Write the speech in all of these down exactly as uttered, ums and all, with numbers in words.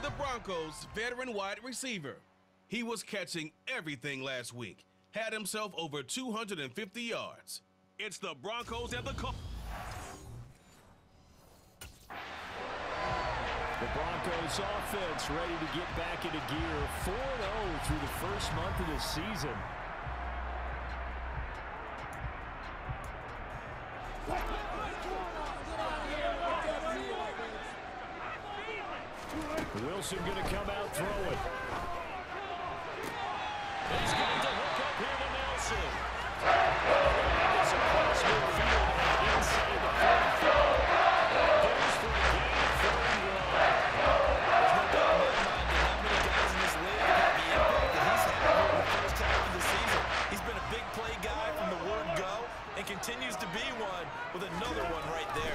the Broncos' veteran wide receiver. He was catching everything last week, had himself over two hundred fifty yards. It's the Broncos and the Colts. The Broncos offense ready to get back into gear, four and oh through the first month of the season. Wilson going to come out throwing. He's going to hook up here to Nelson. It's across midfield and inside the forty-five. Goes for the game, thirty-one. There's no doubt in my mind that not many guys in this league have had the impact that he's had here in the first half of the season. He's been a big play guy from the word go and continues to be one with another one right there.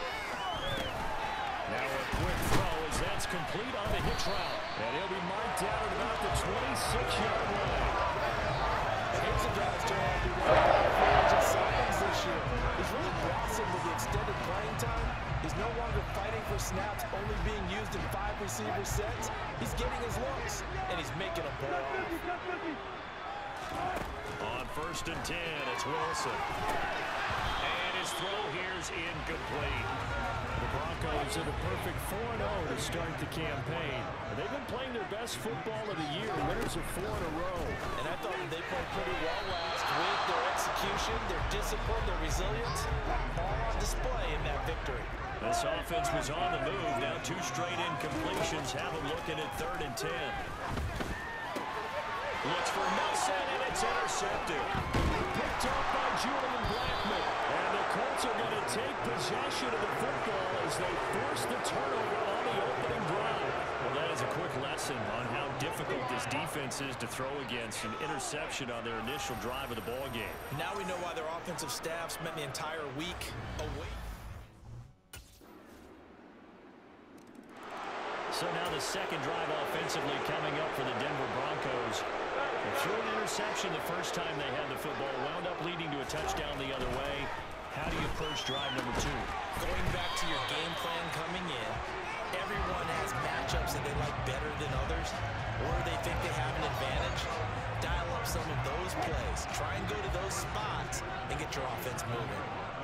Now a quick throw as that's complete on the hitch route. And he'll be marked down at about the twenty-six yard line. Here's a guy's trying to do one of the free agent signings this year. He's really blossomed with the extended playing time. He's no longer fighting for snaps, only being used in five receiver sets. He's getting his looks, and he's making a play off. On first and ten, it's Wilson. And his throw here's incomplete. The Broncos are the perfect four and oh to start the campaign. They've been playing their best football of the year. Winners of four in a row. And I thought they played pretty well last week. Their execution, their discipline, their resilience, all on display in that victory. This offense was on the move. Now two straight incompletions have them looking at third and ten. Looks for Nelson, and it's intercepted. Picked up by Julian Blackmon. And the Colts are going to take possession of the football as they force the turnover on the opening drive. Well, that is a quick lesson on how difficult this defense is to throw against. An interception on their initial drive of the ball game. Now we know why their offensive staff spent the entire week away. So now the second drive offensively coming up for the Denver Broncos. They threw an interception the first time they had the football, wound up leading to a touchdown the other way. How do you approach drive number two? Going back to your game plan coming in, everyone has matchups that they like better than others, or they think they have an advantage. Dial up some of those plays. Try and go to those spots and get your offense moving.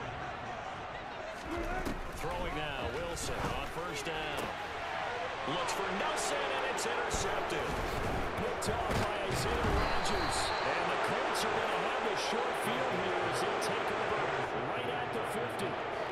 Throwing now, Wilson on first down. Looks for Nelson, and it's intercepted. Picked off by Isaiah Rodgers. And the Colts are going to have a short field here as they take over right at the fifty.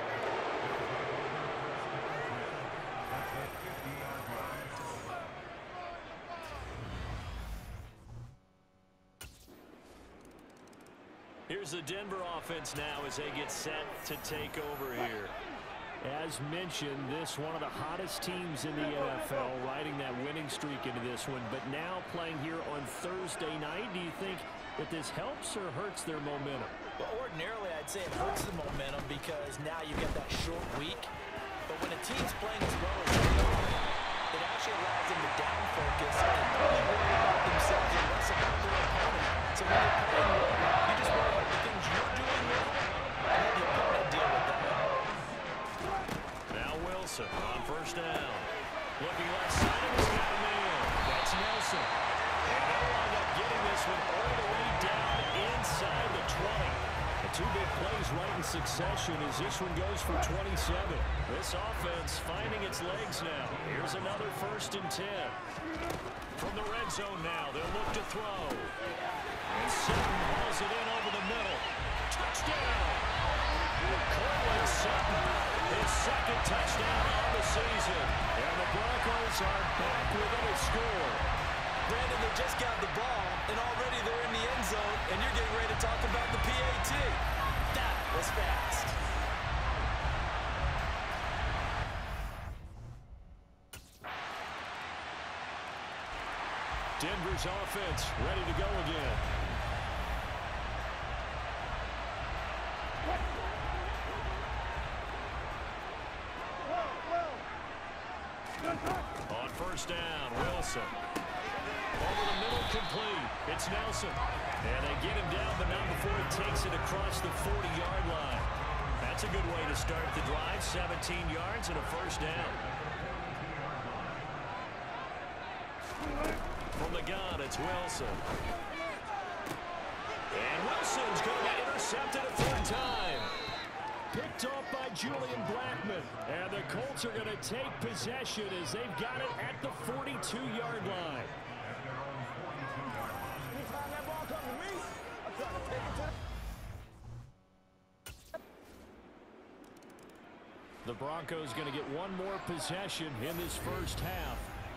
Here's the Denver offense now as they get set to take over here. As mentioned, this one of the hottest teams in the N F L, riding that winning streak into this one, but now playing here on Thursday night. Do you think that this helps or hurts their momentum? Well, ordinarily, I'd say it hurts the momentum because now you get that short week. But when a team's playing as well as they are, it actually allows them to down focus and really worry about themselves and less about their opponent. So when you're playing well, you just worry about the things you're doing well and let the opponent deal with that. Now Wilson on first down. Looking left side, and he's got a man. That's Nelson. And they'll wind up getting this one all the way down inside the twenty. The two big plays right in succession as this one goes for twenty-seven. This offense finding its legs now. Here's another first and ten. From the red zone now, they'll look to throw. And Sutton hauls it in over the middle. Touchdown! Cortland Sutton, his second touchdown on the season. And the Broncos are back within a score. Brandon, they just got the ball, and already they're in the end zone, and you're getting ready to talk about the P A T. That was fast. Denver's offense ready to go again. On first down, Wilson. Over the middle, complete. It's Nelson. And they get him down, but not before he takes it across the forty yard line. That's a good way to start the drive. seventeen yards and a first down. it's Wilson. And Wilson's going to intercept it a third time. Picked off by Julian Blackmon. And the Colts are going to take possession as they've got it at the forty-two yard line. Anytime that ball comes to me, I'm trying to take it to the... The Broncos going to get one more possession in this first half.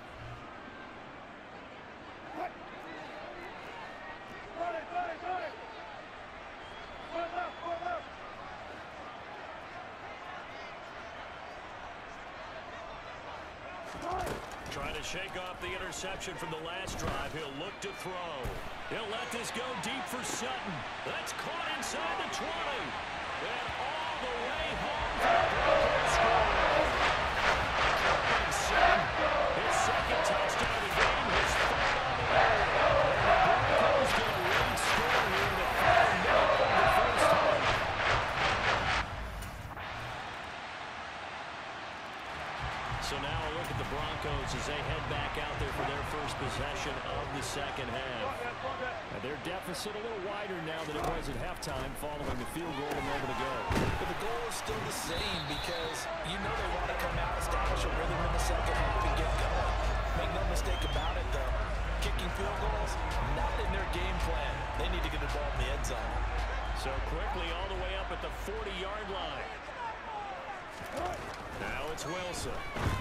Trying to shake off the interception from the last drive. He'll look to throw. He'll let this go deep for Sutton. That's caught inside the twenty. And all the way home for the Broncos score. Sutton, his second touchdown of the game, his third on the year. And the Broncos get a lead score here in the final minute of the first half. So now a look at the Broncos as they head back out there for their first possession of the second half. And their deficit a little wider now than it was at halftime following the field goal a moment ago. But the goal is still the same because you know they want to come out, establish a rhythm in the second half and get going. Make no mistake about it, though. Kicking field goals, not in their game plan. They need to get the ball in the end zone. So quickly all the way up at the forty yard line. Now it's Wilson.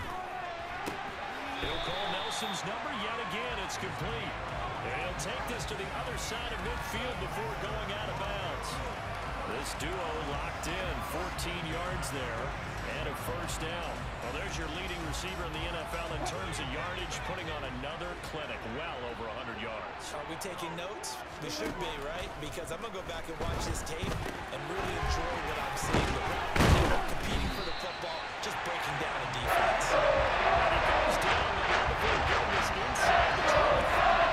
He'll call Nelson's number yet again. It's complete. And he'll take this to the other side of midfield before going out of bounds. This duo locked in, fourteen yards there, and a first down. Well, there's your leading receiver in the N F L in terms of yardage, putting on another clinic, well over one hundred yards. Are we taking notes? We should be, right? Because I'm going to go back and watch this tape and really enjoy what I'm seeing. They're not competing for the football, just breaking down a defense. And he goes down the wonderful goodness inside the twenty-five.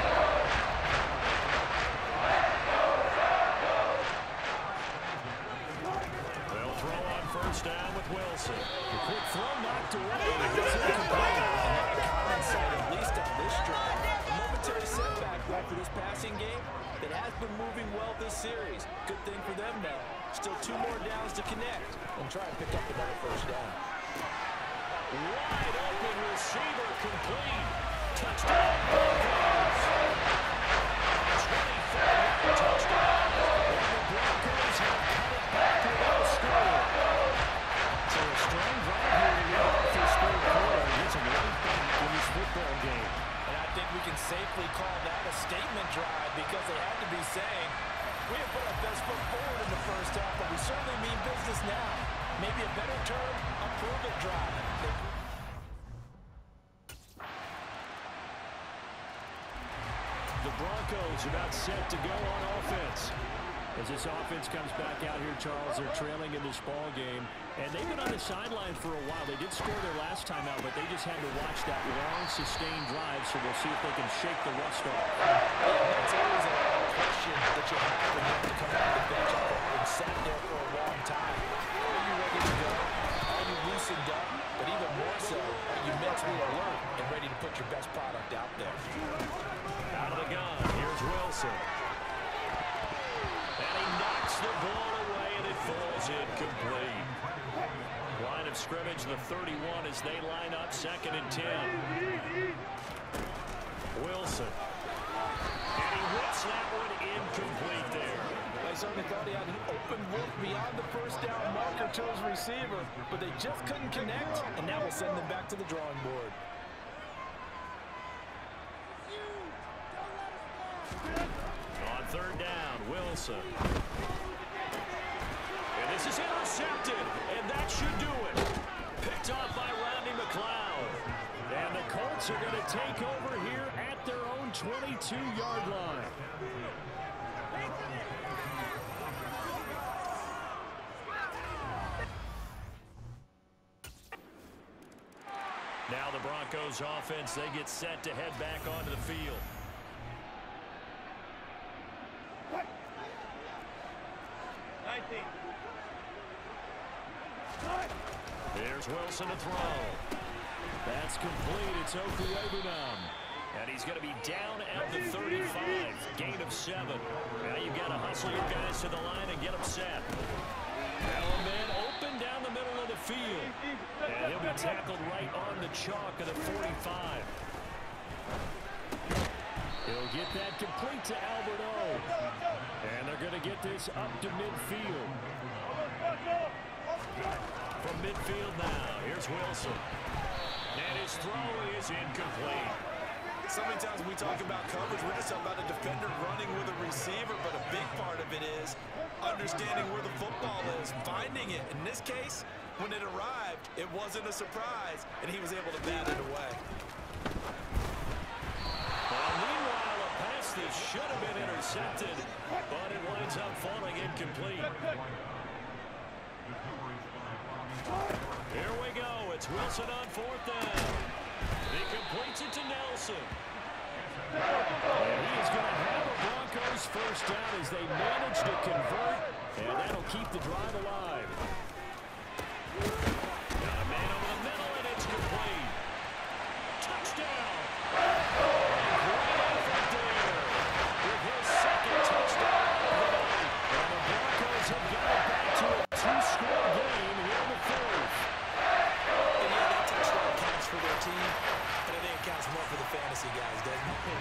They'll throw on first down with Wilson. The quick throw knocked away. It's incomplete. Not a common sight, at least on this drive. A momentary setback after this passing game that has been moving well this series. Good thing for them now. Still two more downs to connect and try and pick up another first down. Wide open receiver complete. Touchdown Broncos. twenty-five yard touchdown. And the Broncos have cut it back without a score. So a strong drive here to get off this third quarter and get some right back in this football game. And I think we can safely call that a statement drive because they had to be saying, we have put our best foot forward in the first half, but we certainly mean business now. Maybe a better term, a prove-it drive. The Broncos about set to go on offense. As this offense comes back out here, Charles, they're trailing in this ball game. And they've been on the sideline for a while. They did score their last time out, but they just had to watch that long, sustained drive, so we'll see if they can shake the rust off. Yeah, that's always a question that you have when you have to come out of the bench and sat there for a long time. Are you ready to go? Are you loosened up? But even more so, are you mentally alert and ready to put your best product out there? Out of the gun, here's Wilson. And he knocks the ball away, and it falls incomplete. Line of scrimmage, the thirty-one, as they line up second and ten. Wilson. And he whips that one incomplete there. I certainly thought he had an open look beyond the first down marker to his receiver, but they just couldn't connect, and now we'll send them back to the drawing board. On third down, Wilson. And this is intercepted, and that should do it. Picked off by Rodney McLeod. And the Colts are going to take over here at their own twenty-two yard line. Now the Broncos offense, they get set to head back onto the field. Here's Wilson to throw. That's complete. It's Okwuegbunam. And he's going to be down at the thirty-five. Gain of seven. Now you've got to hustle your guys to the line and get them set. Element open down the middle of the field. And he'll be tackled right on the chalk of the forty-five. He'll get that complete to Albert O. And they're going to get this up to midfield. From midfield now, here's Wilson. And his throw is incomplete. So many times we talk about coverage, we're just about a defender running with a receiver, but a big part of it is understanding where the football is, finding it. In this case, when it arrived, it wasn't a surprise, and he was able to bat it away. Well, meanwhile, a pass that should have been intercepted, but it winds up falling incomplete. Here we go. It's Wilson on fourth down. He completes it to Nelson. And he is going to have a Broncos first down as they manage to convert, and that'll keep the drive alive. Got a man over the middle, and it's complete. Touchdown. Great effort there with his second touchdown of the night. And the Broncos have got it back to a two-score game here in the fourth. And yeah, that touchdown counts for their team, but I think it counts more for the fantasy guys, doesn't it?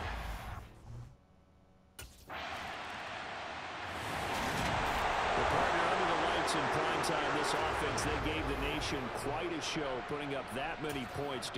The partner under the lights in prime time, this offense, they gave the nation quite a show, putting up that many points.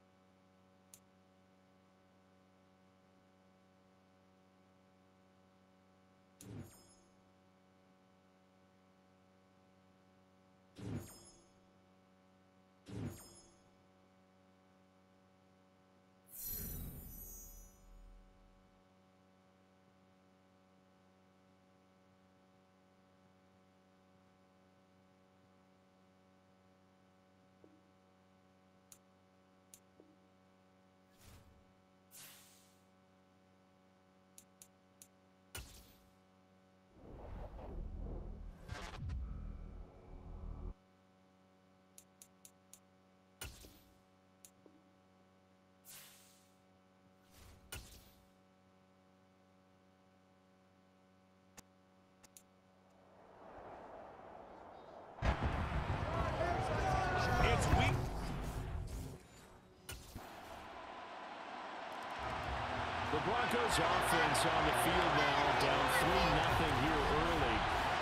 The Broncos offense on the field now, down three nothing here early.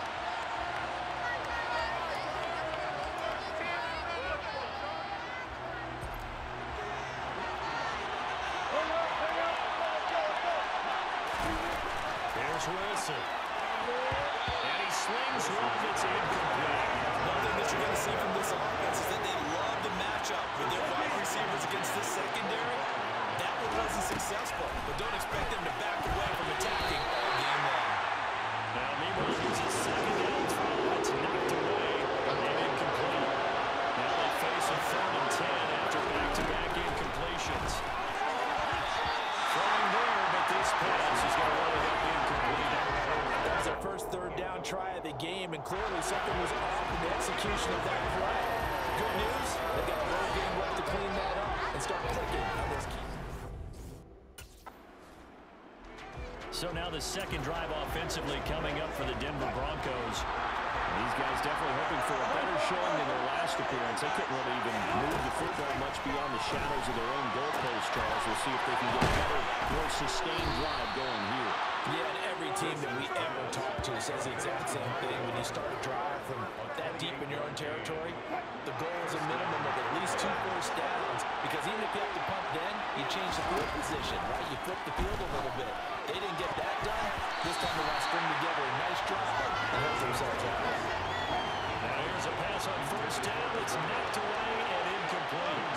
Here's Wilson. And he slings one that's incomplete. One thing that you're going to see from this offense is that they love the matchup with their wide receivers against this secondary. That one wasn't successful, but don't expect them to back away from attacking all game long. Now, meanwhile, here's a second down throw. It's knocked away and incomplete. Now they face a third and ten after back-to-back incompletions. Throwing there, but this pass is going to wind up incomplete. That was their first third down try of the game, and clearly something was off in the execution of that play. Good news, they've got a whole game left to clean that up and start clicking on this key. So now the second drive offensively coming up for the Denver Broncos. These guys definitely hoping for a better showing than their last appearance. They couldn't really even move the football much beyond the shadows of their own goalpost, Charles. We'll see if they can get a better, more sustained drive going here. Yeah, and every team that we ever talk to says the exact same thing. When you start a drive from that deep in your own territory, the goal is a minimum of at least two first downs, because even if you have to punt then, you change the field position, right? You flip the field a little bit. They didn't get that done. This time they want to string together a nice drive and help themselves out. Now here's a pass on first down. It's knocked away and incomplete.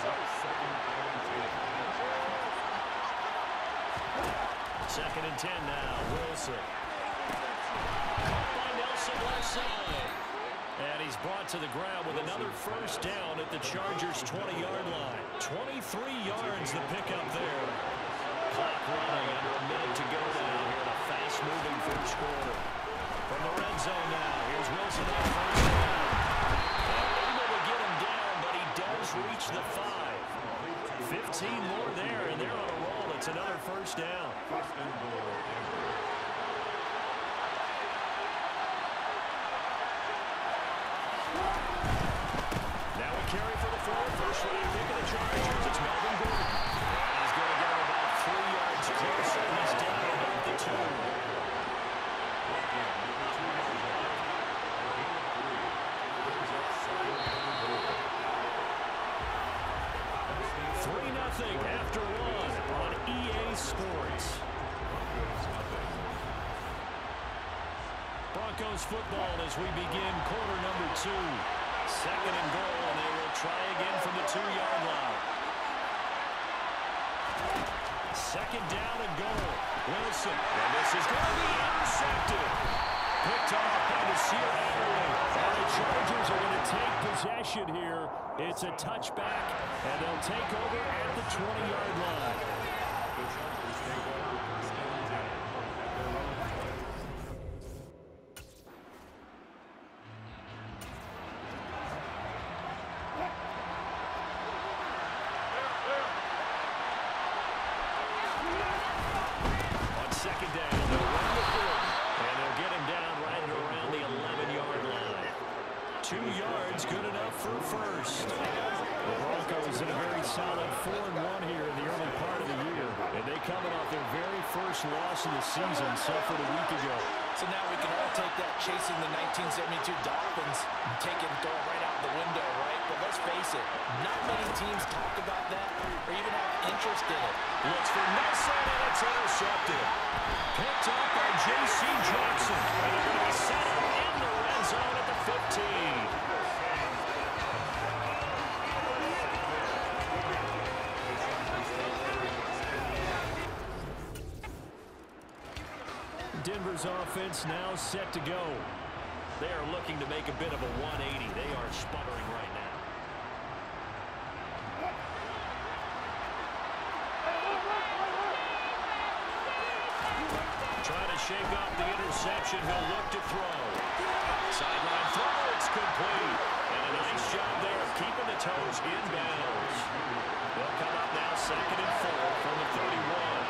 Second and ten now. Wilson. Caught by Nelson left side. And he's brought to the ground with another first down at the Chargers' twenty-yard line. twenty-three yards the pickup there. Clock running, under a minute to go now here in a fast-moving first quarter. From the red zone now, here's Wilson on first down. Able to get him down, but he does reach the five. fifteen more there, and they're on a roll at It's another first down. Now we carry for the four. First round pick of the Chargers. It's Melvin Gordon. And he's going to get him about three yards closer. He's down about the two. three nothing after one on E A Sports. Broncos football as we begin quarter number two. Second and goal, and they will try again from the two-yard line. Second down and goal. Wilson, and this is going to be intercepted. Picked off by Nasir Adderley. And the Chargers are going to take possession here. It's a touchback, and they'll take over at the twenty-yard line. Second down, they'll run the field, and they'll get him down right around the eleven-yard line. Two yards, good enough for first. The Broncos in a very solid four and one here in the early part of the year, and they coming off their very first loss of the season, suffered a week ago. So now we can all take that chasing the nineteen seventy-two Dolphins and take it and throw it right out the window, right? But let's face it, not many teams talk about that or even have interest in it. Looks for Nelson, and it's intercepted. Picked up by J C Jackson. And they're going to be set up in the red zone at the fifteen. Denver's offense now set to go. They are looking to make a bit of a one eighty. They are sputtering right now. Trying to shake off the interception. He'll look to throw. Sideline throw. It's complete. And a nice job there of keeping the toes in bounds. They'll come up now second and four from the thirty-one.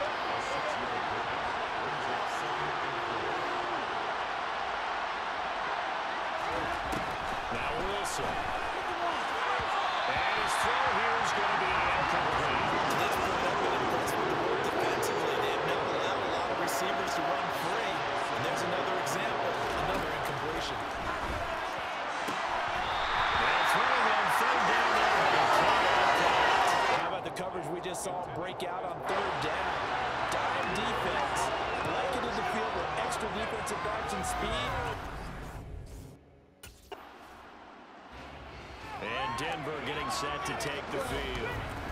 Now Wilson. And his throw here is going to be incomplete. This point, I've been impressed with the work defensively. They have not allowed a lot of receivers to run free. And there's another example, another incompletion. Now throwing on third down there. How about the coverage we just saw break out on third down? Dime defense. Blanketed the field with extra defensive backs and speed. And Denver getting set to take the field.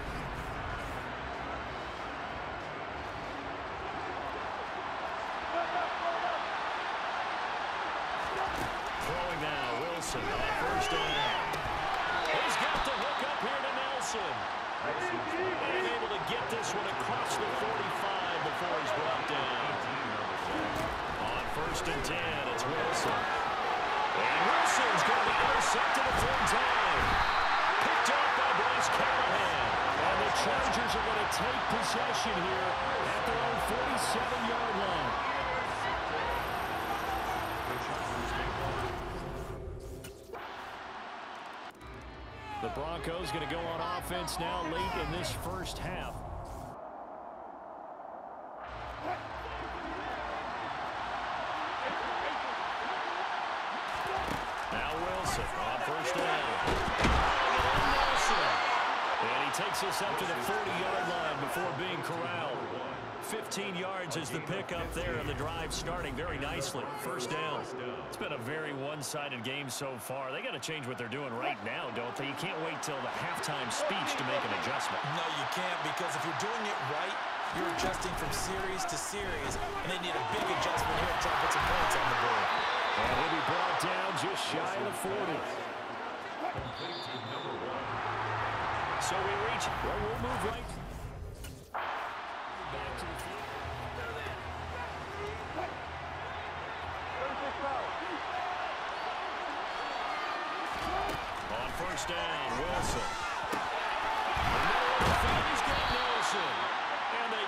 Throwing now, Wilson on first down. He's got the hook up here to Nelson. And able to get this one across the forty-five before he's brought down. On first and ten, it's Wilson. And Wilson's going to be intercepted a third time. Picked up by Bryce Callahan. And the Chargers are going to take possession here at their own forty-seven-yard line. The Broncos going to go on offense now late in this first half. Now Wilson on first down. Nelson. And he takes us up to the forty-yard line before being corralled. fifteen yards is the pickup there, and the drive starting very nicely. First down. It's been a very one-sided game so far. They got to change what they're doing right now, don't they? You can't wait till the halftime speech to make an adjustment. No, you can't, because if you're doing it right, you're adjusting from series to series, and they need a big adjustment here to try to put some points on the board. And he'll be brought down just shy of the forty. So we reach, well, we'll move right back to the field. On first down, Wilson. He's got Nelson. And they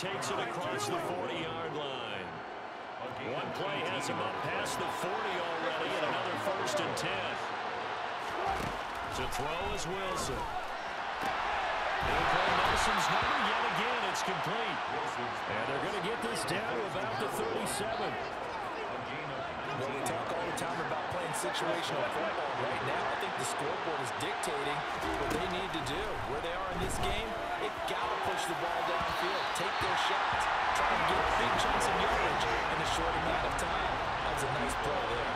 takes it across the forty-yard line. One play has him up past the forty already, and another first and ten. To throw is Wilson. He'll play Nelson's number yet again. It's complete. And they're going to get this down to about the thirty-seven. Well, we talk all the time about playing situational football. Right now, I think the scoreboard is dictating what they need to do. Where they are in this game, they've got to push the ball downfield, take their shots, try and get big chunks of yardage in a short amount of time. That's a nice play there.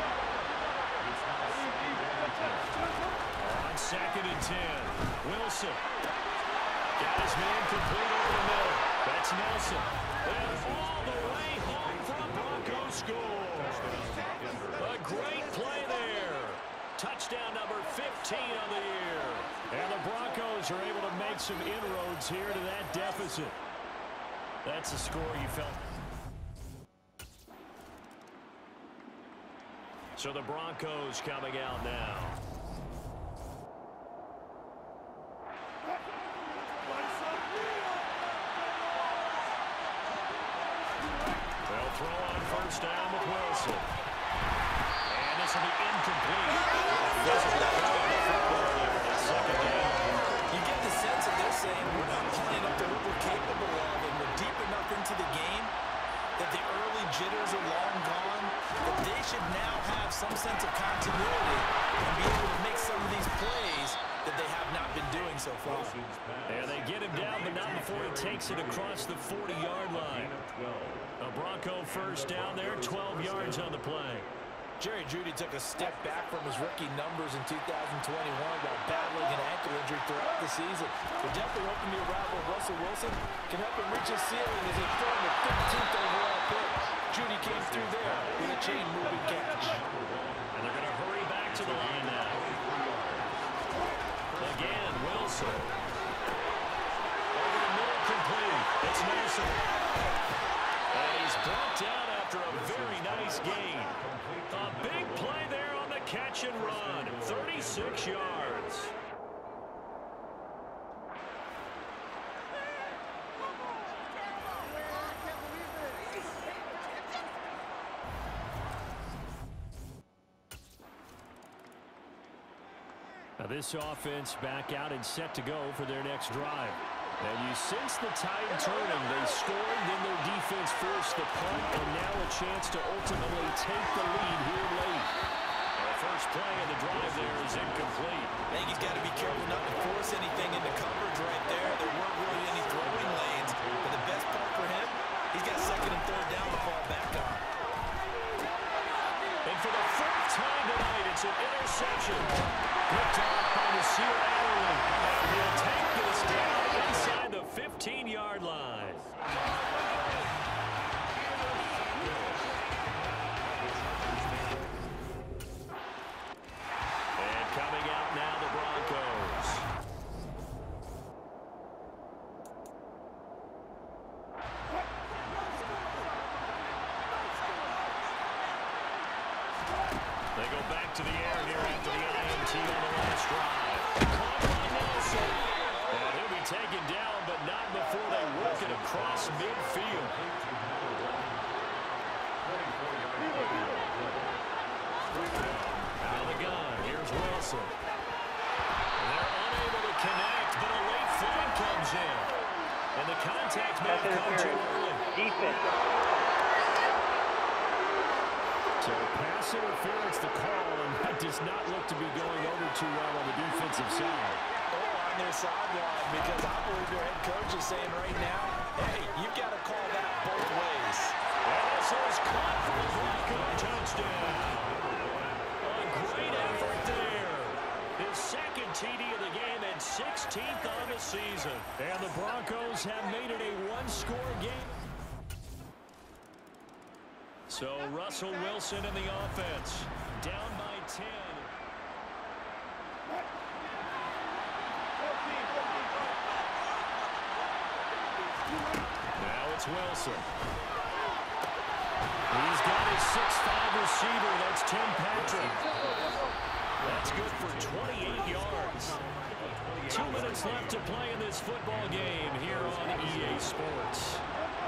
On second and ten, Wilson. Got his man complete over the middle. That's Nelson. And all the way home for a Broncos score. A great play there. Touchdown number fifteen on the year. And the Broncos are able to make some inroads here to that deficit. That's the score you felt. So the Broncos coming out now. They'll throw on first down with Wilson. And this will be incomplete. Second down. You get the sense that they're saying we're not playing up to what we're capable of, and we're deep enough into the game that the early jitters are long gone, that they should now have some sense of continuity and be able to make some of these plays that they have not been doing so far. And they get him down, but not before he takes it across the forty-yard line. A Bronco first down there, twelve yards on the play. Jerry Jeudy took a step back from his rookie numbers in two thousand twenty-one while battling an ankle injury throughout the season. We're definitely hoping the arrival of Russell Wilson can help him reach his ceiling as they throw him the fifteenth overall pick. Jeudy came through there with a chain-moving catch. And they're going to hurry back to the line now. Again, Wilson. Over the middle, complete. It's Nelson. And he's brought down after a very nice gain. A big play there on the catch and run. thirty-six yards. Now this offense back out and set to go for their next drive. And you sense the tide turning. They scored, then their defense forced the punt, and now a chance to ultimately take the lead here late. And the first play of the drive there is incomplete. I think he's got to be careful not to force anything into coverage right there. There weren't really any throwing lanes, but the best part for him, he's got second and third down to fall back on. And for the fourth time tonight, it's an interception. Picked off by Nasir Adderley. And he'll take this down inside the fifteen-yard line. And coming out now, the Broncos. They go back to the air here after the I M T on the last drive. Caught by Nelson. And he'll be taken down, but not before they work it across midfield. Out of the gun, here's Wilson. They're unable to connect, but a late flag comes in. And the contact may have come too early. Defense. So pass interference the call, and that does not look to be going over too well on the defensive side. Or on their sideline, because I believe their head coach is saying right now, hey, you've got to call that both ways. And this is caught for the Bronco touchdown. A great effort there. His second T D of the game and sixteenth on the season. And the Broncos have made it a one-score game. So Russell Wilson in the offense, down by ten. Now it's Wilson. He's got his six five receiver, that's Tim Patrick. That's good for twenty-eight yards. Two minutes left to play in this football game here on E A Sports.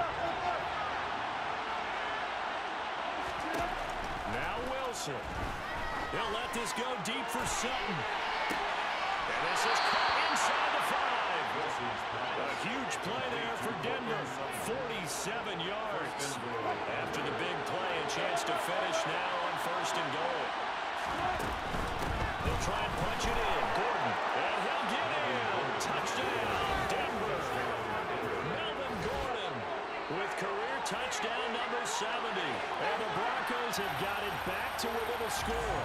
Now Wilson. He'll let this go deep for Sutton. And this is caught inside the five. A huge play there for Denver. forty-seven yards. After the big play, a chance to finish now on first and goal. They'll try and punch it in. Gordon. And he'll get in. Touchdown, Denver. Melvin Gordon with career touchdown number seventy. And the Broncos have got it back to within a score.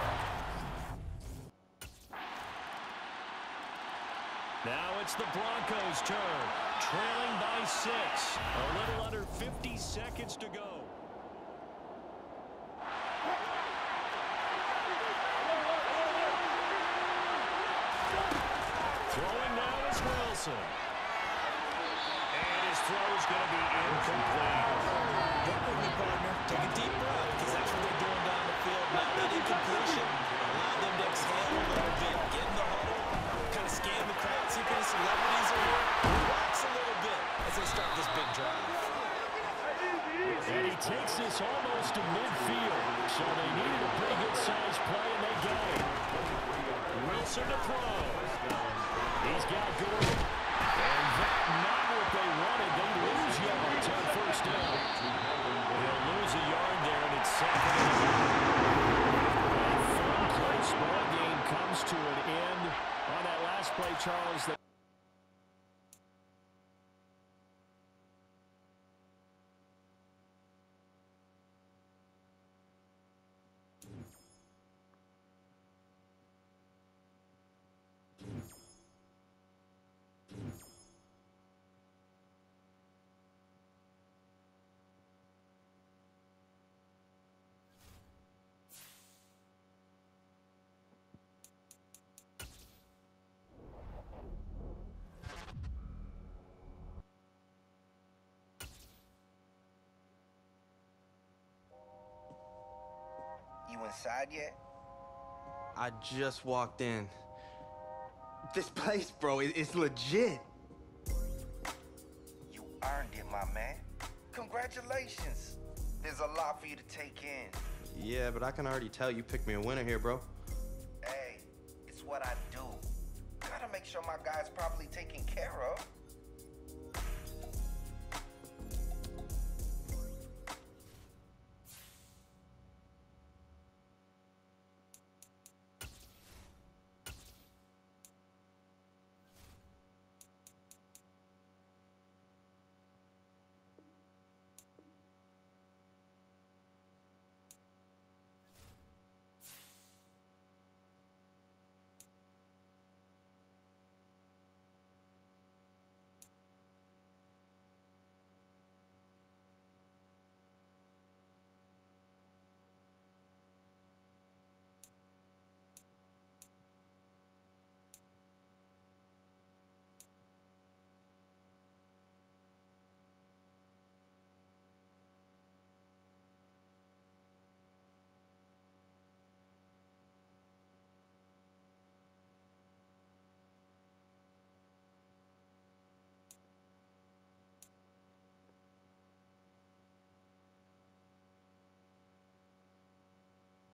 Now it's the Broncos' turn, trailing by six. A little under fifty seconds to go. Throwing now is Wilson. And his throw is going to be incomplete. Work with me, partner. Take a deep breath, because that's what they're doing down the field. Now that incompletion, allow them to exhale a little bit, get in the huddle, kind of scan the crowd, see if any celebrities are here, relax a little bit as they start this big drive. And he takes this almost to midfield, so they needed a pretty good-sized play, and they got it. Wilson to throw. He's got Gordon. And that not what they wanted. They lose yards on first down. They'll lose a yard there, and it's second and a half. A fun, close ball game comes to an end on that last play, Charles. That You inside yet? I just walked in. This place, bro, it, it's legit. You earned it, my man. Congratulations. There's a lot for you to take in. Yeah, but I can already tell you picked me a winner here, bro. Hey, it's what I do. Gotta make sure my guy's properly taken care of.